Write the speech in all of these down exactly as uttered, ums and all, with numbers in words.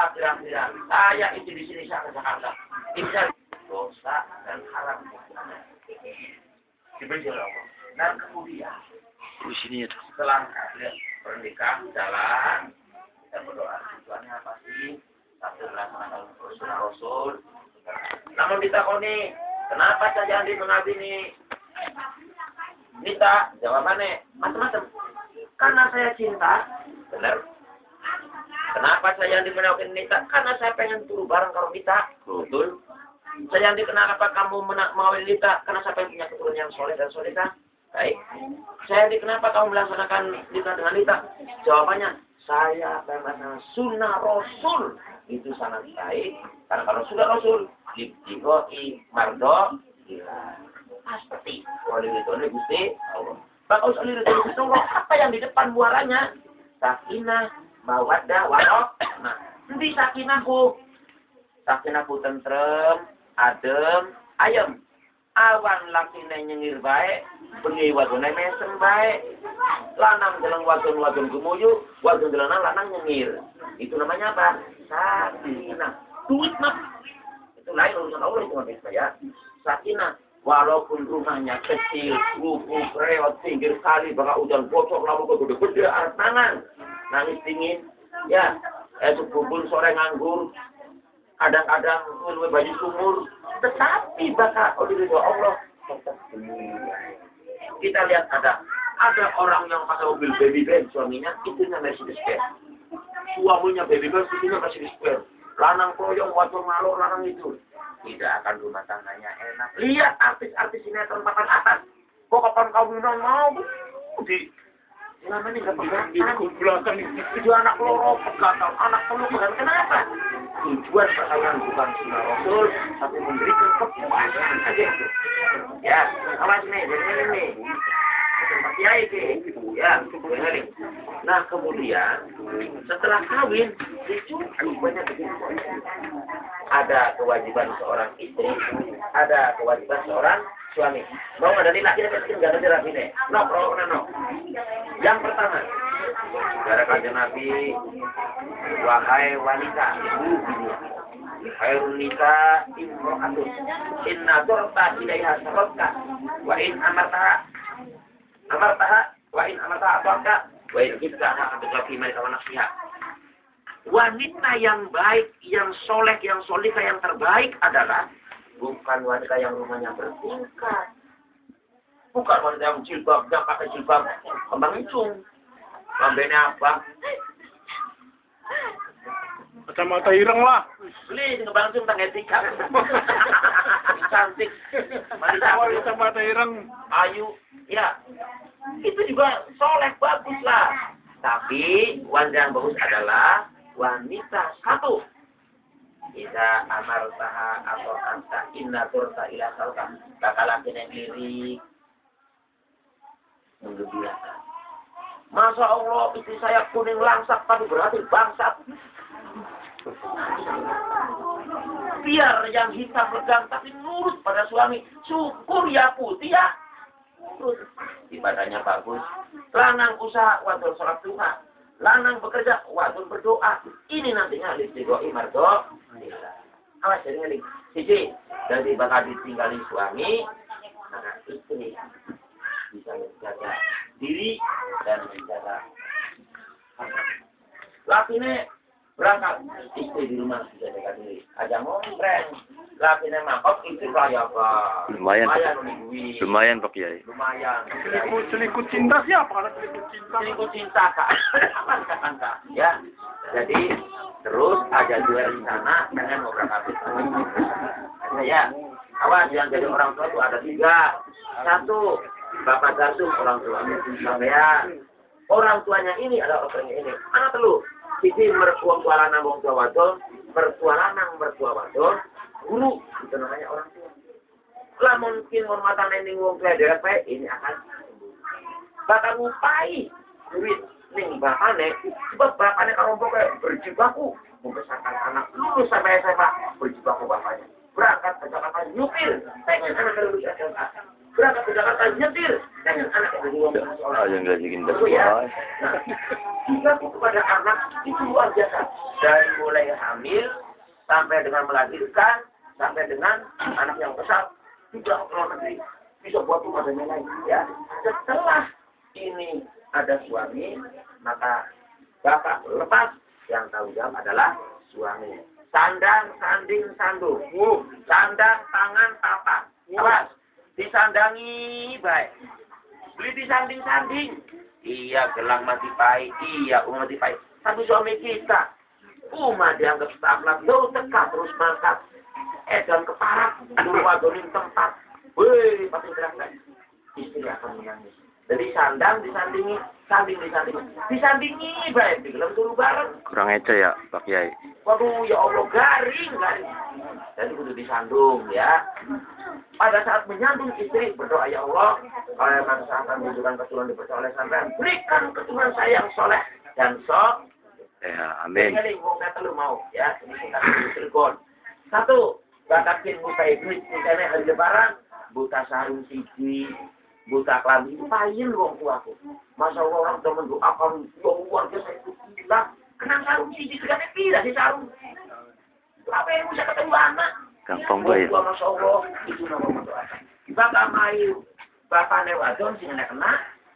kira-kira saya itu di sini saya ke Jakarta. Insya dosa dan haram. Dibenci oleh Allah. Dan kemudian di sini itu. setelah pernikahan jalan, kita berdoa tujuannya apa sih? Satu melaksanakan Rasul Rasul. Namun ditakoni, kenapa saja Andi mengabdi ini? Minta jawabannya macam-macam. Karena saya cinta, benar. Kenapa saya Andi menawarin Nita? Karena saya pengen turun bareng kalau Nita. Betul. Saya Andi kenapa kamu mau Nita? Karena saya pengen punya keturunan yang soleh dan solehah. Baik. Saya Andi kenapa kamu melaksanakan Nita dengan Nita? Jawabannya, saya pengen melaksanakan sunnah Rasul. Itu sangat baik. Karena kalau sudah Rasul, dibigoi mardo, gila. Pasti. Kalau itu ini Gusti Allah. Maka usah lihat dari Gusti Allah. Apa yang di depan muaranya? Sakinah, mawaddah, warahmah. Nah, nanti sakinahku. Sakinahku tentrem, adem, ayem. Awan lakine nyengir baik, bengi wadone mesem baik. Lanang jalan wadon-wadon gemuyu, wadon jalanan lanang nyengir. Itu namanya apa? Sakinah. Duit mah. Itu lain urusan Allah itu nggak bisa ya. Sakinah. Walaupun rumahnya kecil, lubuk, reot, pinggir kali, bakal hujan bocor, lalu gede-gede, air tangan, nangis dingin, ya, eh sebubur sore nganggur, kadang-kadang lebih baju sumur, tetapi bakal oleh Allah tetap kita lihat ada, ada orang yang pakai mobil baby van suaminya, itunya Mercedes Benz, suaminya baby van, itunya Mercedes Benz, lanang koyong, wajong ngalor, lanang itu. Tidak akan rumah tangganya enak. Lihat artis-artis sinetron papan atas. Kok kapan kawinan mau? Di selama ini nggak pegangan. Itu anak loro pegangan, anak penuh pegangan. Kenapa? Tujuan perkawinan bukan sunnah Rasul, tapi memberikan kepuasan aja. Ya, awas nih, dengerin nih. Tempat kiai ke, ya, dengerin. Nah kemudian setelah kawin, itu banyak kewajiban. Ada kewajiban seorang istri, ada kewajiban seorang suami. Mau ada nih laki laki nggak ada rapi nih. No, no, no, no. Yang pertama, dari kajian Nabi, wahai wanita, hai wanita, imro'atun, inna turta ilaiha sarota, wa in amartaha, amartaha, wa in amartaha atauka, wa in ibtaha untuk laki mereka wanasiha. Wanita yang baik, yang soleh, yang solihah, yang terbaik adalah bukan wanita yang rumahnya bertingkat. Bukan wanita yang jilbabnya pakai jilbab kembang hijau. Lambenya apa? Kacamata ireng lah. Beli kembang hijau tentang etika. Cantik. Wanita Kacamata ireng. ayu. Ya, itu juga soleh, bagus lah. Tapi wanita yang bagus adalah wanita satu. Bisa amar taha atau anta inna turta ila sauka. Bakal laki yang lirik. Menggembirakan. Masya Allah, istri saya kuning langsat, tapi berarti bangsat. Biar yang hitam regang, tapi nurut pada suami. Syukur ya putih ya. Nurut. Ibadahnya bagus. Lanang usaha, wadul sholat duha. Lanang bekerja, wadul berdoa. Ini nantinya listiqoi mardo. Awas jadi ngeling. Sisi, jadi bakal ditinggali suami, maka istri bisa menjaga diri dan menjaga anak. Laki-laki berangkat, istri di rumah bisa jaga diri. Aja ngompreng. Laki-laki mangkok, istri kaya apa? Lumayan. Lumayan duit. Lumayan Pak Kiai. Lumayan. Selingkuh, selingkuh cinta siapa? Kalau selingkuh cinta. Selingkuh cinta kak. Kak. Ya. Jadi terus ada dua rencana dengan beberapa ada ya. Awas yang jadi orang tua itu ada tiga. Satu, bapak gantung orang tuanya. Ya. Orang tuanya ini adalah orang tuanya ini. Anak telu. Sisi mertua tua lanang wong tua wadon, mertua lanang mertua wadon, guru itu namanya orang tua. Lah mungkin hormatan ini wong tua D P ini akan bakal ngupai duit ning bapakne, sebab bapakne kalau pokoknya berjibaku membesarkan anak lulus sampai S M A berjibaku bapaknya. Berangkat ke Jakarta nyupir, pengen anak lulus S M A. Berangkat ke Jakarta nyetir, pengen anak yang lulus sekolah. Ah, yang gajiin ya. berbuah. Nah, Sikapku kepada anak itu luar biasa. Dari mulai hamil, sampai dengan melahirkan, sampai dengan anak yang besar, juga ke luar negeri. Bisa buat rumah dan lain-lain. Ya. Setelah ini ada suami, maka bapak lepas, yang tanggung jawab adalah suami. Sandang, sanding, sandung. Uh, sandang, tangan, tapak. Awas, disandangi baik. Beli disanding-sanding. Iya, gelang mati pahit. Iya, umah mati pahit. Tapi suami kita, umah dianggap stagnan. Lo teka terus mantap. Edan keparat. Aduh, wadonin tempat. Wih, pasti teriak. Istri akan menangis. Jadi sandang disandingi, sanding disandingi. Disandingi baik. Di gelang turu bareng. Kurang aja ya, Pak Kiai. Waduh, ya Allah, garing, garing. Jadi kudu disandung, ya. Pada saat menyandung istri, berdoa, ya Allah, kalau memang saya akan menunjukkan keturunan dipercaya oleh sampean, berikan keturunan saya yang soleh dan sok. Ya, amin. Ini mau saya telur mau, ya. Ini kita telepon. Satu, batakin buta duit, misalnya hari lebaran, buta sarung siji, buta kelambi, itu payin wong tuaku. Masa Allah orang sudah mendoakan, ya luar biasa itu gila. Kenang sarung siji, tidak ada di sarung. Apa yang bisa ketemu anak? Gampang banget. Ya, Masya Allah, itu nama mendoakan. Bapak mayu, bapak newadon, sehingga kena.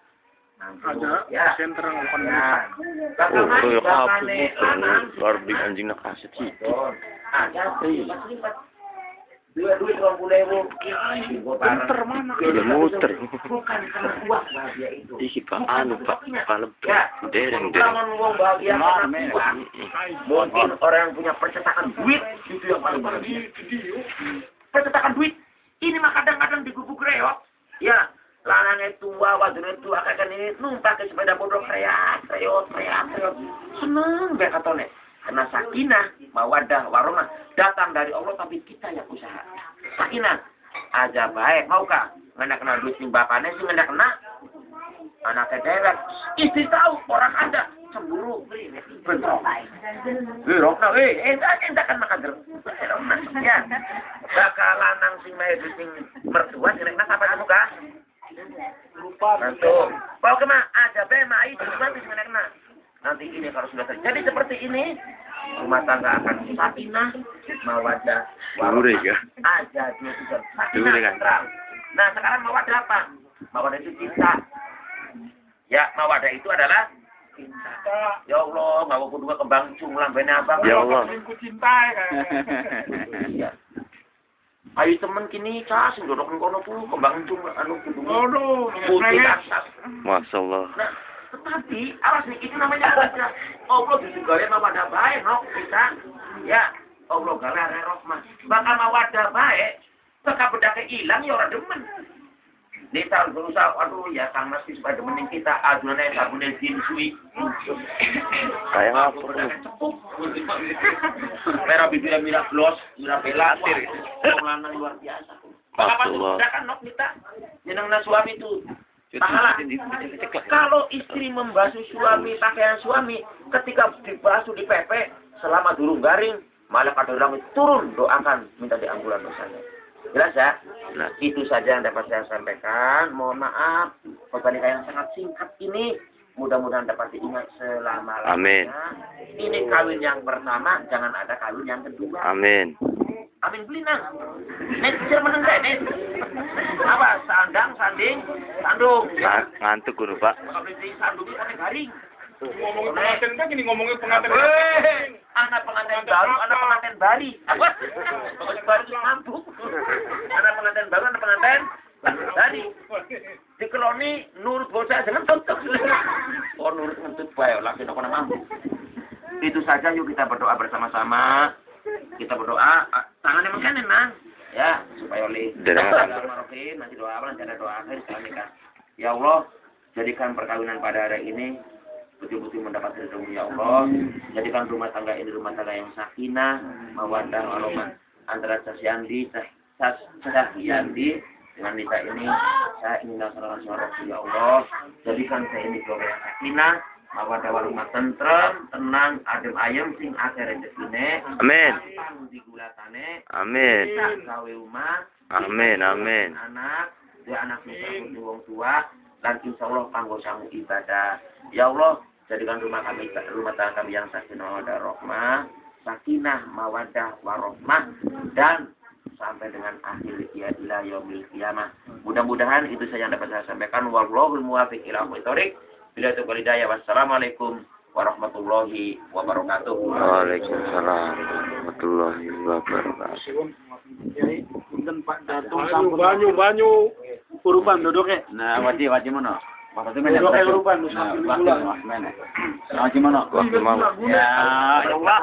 Ada, Ya. center yang akan Ya. Bapak Oh, mayu, oh, bapak apa ne, itu? lanang. Barbing anjing nak kaset sih. Ada, lipat-lipat. Dua duit orang pulewu. Muter mana? Iya, muter. Bukan karena uang bahagia itu. Ih, Pak, anu, Pak. Kalem. Ya. Dereng, Bukan dereng. uang bahagia karena uang. Mungkin orang yang punya percetakan duit itu yang paling bahagia. Percetakan duit ini mah kadang-kadang digubuk reot. Ya, lanangnya tua, wadonnya tua, kakek ini numpak ke sepeda bodoh kreat, reot, kreat, reot. Seneng be katone. Karena sakinah, mawadah, warahmah datang dari Allah, tapi kita yang usaha. Sakinah aja baik, maukah? Nggak kena duit sing bapaknya sih nggak kena. Anaknya dewek, istri tahu orang ada cemburu, bentrok. Eh, rokna, eh, entak entak kan makan jeruk. Ya, bakal lanang sing mahe sing mertua sing nek sampai kamu kah? Lupa. Nanti, mau kemana? Ada be mai cuma sing nek kena. Nanti ini kalau sudah terjadi seperti ini, rumah tangga akan sakinah, mawadah, Dure ya. Ada dua tiga Dure sakinah kan. terang. Nah sekarang mawadah apa? Mawadah itu cinta. Ya mawadah itu adalah cinta. Ya Allah, nggak mau dua kembang cung lambene abang. Ya Allah. Aku cinta ya. Iya. Ayo temen kini cas dorok kono tuh kembang cung anu kudu. Aduh, Putih asap. Masya Allah. Nah, tetapi awas nih itu namanya baca. Allah justru gaya mawadah baik, no kita. Ya, Allah gala rahmah. Bakal mawadah baik, bakal bedake hilang ya orang demen. Nih tahun berusaha, aduh ya kang mas supaya demenin kita, adunannya sabunnya dinsui. Kayak apa? Bedake cepuk. Merah bibirnya mirah blos, mirah bela. Wah, lanang luar biasa. Bakal pasti Masya Allah. kan no kita. Jenengna suami itu. Pahala. Kalau istri membasuh suami, pakaian suami, ketika dibasuh di pepe, selama durung garing, malah pada orang itu turun, doakan, minta diampunan dosanya. Jelas ya? Nah, itu saja yang dapat saya sampaikan. Mohon maaf, pertanyaan yang sangat singkat ini, mudah-mudahan dapat diingat selama-lamanya. Amin. Ini kawin yang pertama, jangan ada kawin yang kedua. Amin. Amin beli nang. Nek bisa meneng saya nek. Apa? Sandang, sanding, sandung. Nga- Ngantuk guru, Pak. Kalau beli sandung itu kan garing. Ngomongin pengantin kan ini ngomongin pengantin. Weh, anak pengantin baru, anak pengantin bari. Apa? Pengantin baru itu ngantuk. Anak pengantin baru, anak pengantin bari. Dikeloni nurut bocah jangan tutup. Oh nurut ngentut bae lagi nek mampu. Itu saja yuk kita berdoa bersama-sama. Kita berdoa, tangannya mengkanen man, ya supaya oleh Bismillahirrahmanirrahim. Nanti doa apa? Nanti ada doa akhir setelah nikah. Ya Allah, jadikan perkawinan pada hari ini betul-betul mendapat ridho-Mu ya Allah. Jadikan rumah tangga ini rumah tangga yang sakinah, mawaddah, warahmah antara Sasyandi, Sasyandi dengan Nita ini. Saya ingin melaksanakan suara ya Allah. Jadikan saya ini keluarga yang sakinah, mawadah warahmah tentrem, tenang, adem ayem sing akeh rezekine. Amin. Gampang digulatane. Amin. Bisa gawe rumah. Amin, amin. Anak, dua anak bisa wong tua, dan insya Allah kanggo sangu ibadah. Ya Allah, jadikan rumah kami rumah tangga kami yang sakinah mawaddah warahmah, sakinah mawaddah warahmah, dan sampai dengan akhir ya ila yaumil qiyamah. Mudah-mudahan itu saja yang dapat saya sampaikan. Wallahul muwaffiq ila aqwamit thoriq. Bila itu hidayah. Wassalamualaikum warahmatullahi wabarakatuh. Waalaikumsalam warahmatullahi wabarakatuh. Jadi, punten Pak Datung sampun banyu banyu urupan duduknya. Nah, wajib wajib mana? Waktu itu Duduk kayak urupan Nah, sampun waktu gula. mana? Wajib mana? Waktu mau. Ya, Allah.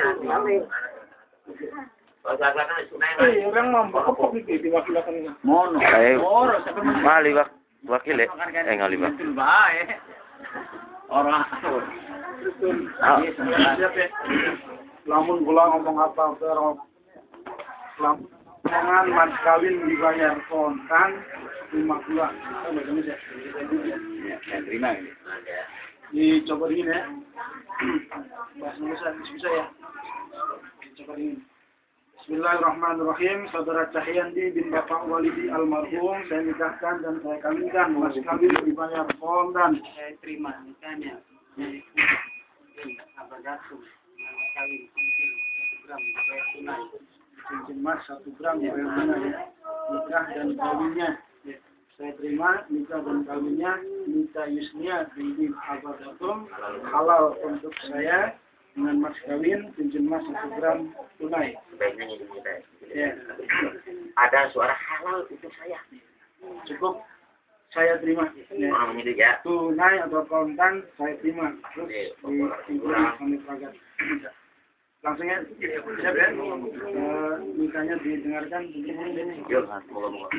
Eh, orang mampu kepok iki diwakilakan. Mono. Ayo. Moro, sampai mana? Ngali wak wakil eh. Eh ngali wak. Betul baik. Orang. Ah. Siap ya. Lamun kula ngomong apa pero lamongan mas kawin dibayar kontan lima bulan. Sama Indonesia. Ya, saya terima ini. Dicoba ini ya. Bahasa Indonesia bisa ya. Coba ini. Bismillahirrahmanirrahim. Saudara Cahyandi bin Bapak Walidi almarhum saya nikahkan dan saya kawinkan. Mas kawin dibayar kontan. Saya terima nikahnya dari Abadatum kawin cincin gram bayar tunai, Cincin emas satu gram bayar tunai. Nikah dan kawinnya saya terima nikah dan kawinnya Nita Yusnia binti Abadatum halal untuk saya dengan mas kawin cincin emas satu gram tunai. Sebaiknya ini kita. Ya, Ada suara halal untuk saya. cukup saya terima. Ya. Orang menyidik ya. Tunai atau kontan saya terima. Terus di kami peragat. Langsung ya, siap ya. Eh, nikahnya didengarkan. Yuk, moga-moga.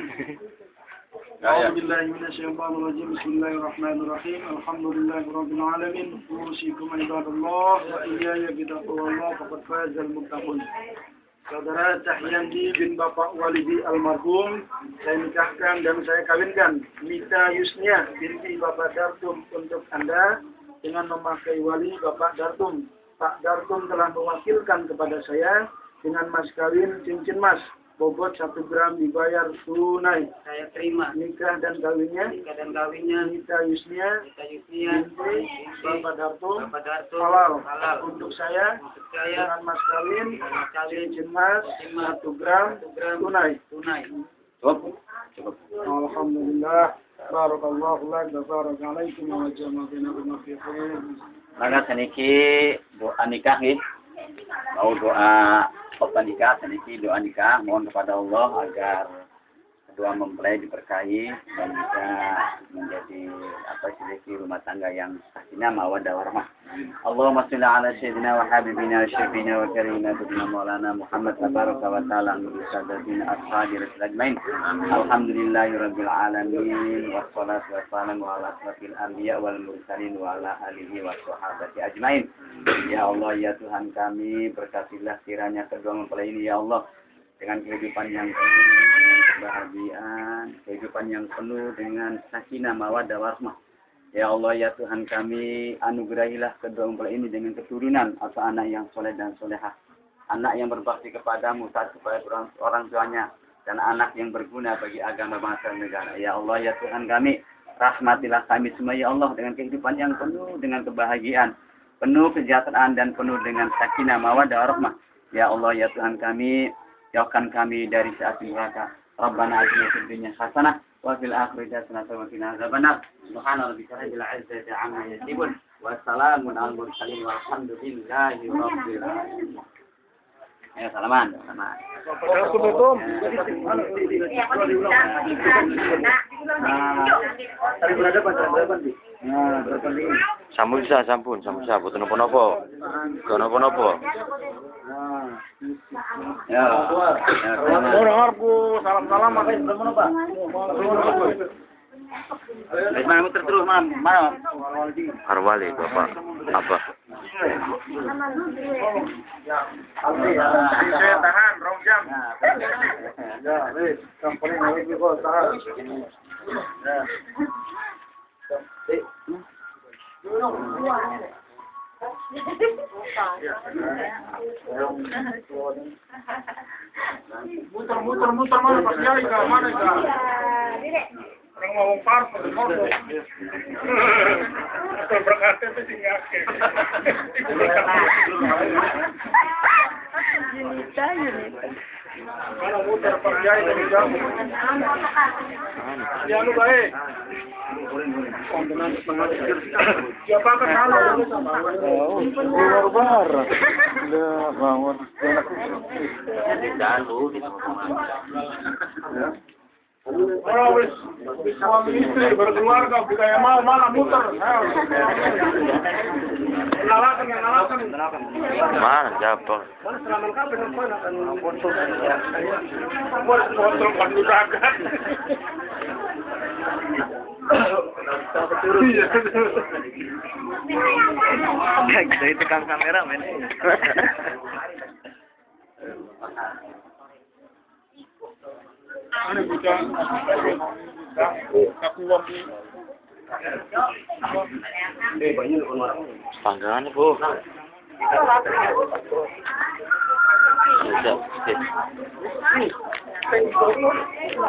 A'udzubillahi minasyaitonir rajim. Bismillahirrahmanirrahim. Alhamdulillahirabbil alamin. Usikum ibadallah wa iyaya bittaqwallah faqad fazal muttaqun. Saudara Cahyandi bin Bapak Walidi almarhum saya nikahkan dan saya kawinkan Nita Yusnia binti Bapak Dartum untuk Anda dengan memakai wali Bapak Dartum. Pak Dartum telah mewakilkan kepada saya dengan mas kawin cincin mas bobot satu gram dibayar tunai. saya terima Nikah dan kawinnya nikah dan kawinnya Nita Yusnia kita Yusnia binti Bapak Dartum Bapak Darto halal halal untuk saya untuk saya dengan mas kawin mas kawin cincin mas satu gram satu gram tunai. tunai. Cukup. Cukup. Alhamdulillah. Barakallahu lak wa barakalaikum wa jama'a bainakum fi khair. Maka saniki doa nikah nggih. Mau doa khotbah nikah, saniki doa nikah mohon kepada Allah agar kedua mempelai diberkahi dan bisa menjadi apa sih rumah tangga yang sakinah mawaddah warahmah. Allahumma shalli ala sayyidina wa habibina wa syafiina wa karimina sayyidina maulana Muhammad tabaraka wa ta'ala wa sadatina ashabi rasul ajmain. Alhamdulillahi rabbil alamin wassalatu wassalamu ala asrofil anbiya wal mursalin wa ala alihi wa sahabati ajmain. Ya Allah ya Tuhan kami, berkatilah kiranya kedua mempelai ini ya Allah dengan kehidupan yang penuh dengan kebahagiaan, kehidupan yang penuh dengan sakinah mawaddah warahmah. Ya Allah ya Tuhan kami, anugerahilah kedua mempelai ini dengan keturunan atau anak yang soleh dan solehah, anak yang berbakti kepadamu taat kepada orang, orang tuanya, dan anak yang berguna bagi agama bangsa dan negara. Ya Allah ya Tuhan kami, rahmatilah kami semua ya Allah dengan kehidupan yang penuh dengan kebahagiaan, penuh kesejahteraan dan penuh dengan sakinah mawaddah warahmah. Ya Allah ya Tuhan kami, jauhkan kami dari api neraka. Rabbana atina fid dunya hasanah wa fil akhirati hasanah wa qina adzabannar. Subhana rabbika rabbil izzati amma yasifun wa salamun alal mursalin walhamdulillahi rabbil alamin. Ayo salaman, salaman. Tadi berada pada berapa nih? Nah, berapa nih? Sampun sa, sampun, sampun sa, boten napa-napa. Boten napa-napa. Ya. Orang aku salam-salam makanya belum apa? Wis mana muter terus mana? Mana? Arwali Bapak. Apa? Saya tahan, rong jam. Ya, wis, sampai nanti kok tahan. Ya. Muter, muter, muter mana pas jaya ke mana ke? Orang ngomong parfum, ngomong. Kalau berkata itu singgake. Itu berkata. Junita, Junita. Mana muter perjai dari jamu. Ya lu baik. Siapa kan halo? Oh, keluar bar. Udah bangun. Dalu di Orang wis suami istri berkeluarga budaya mau malah muter. Lalakan yang lalakan. Mana jatuh? Mana selaman kapan mana kan kontrol. Buat kontrol pandudakan. Saya tekan kamera men. Ano bisa? Aku waktu. Eh banyak orang. Panggangan po. Sudah.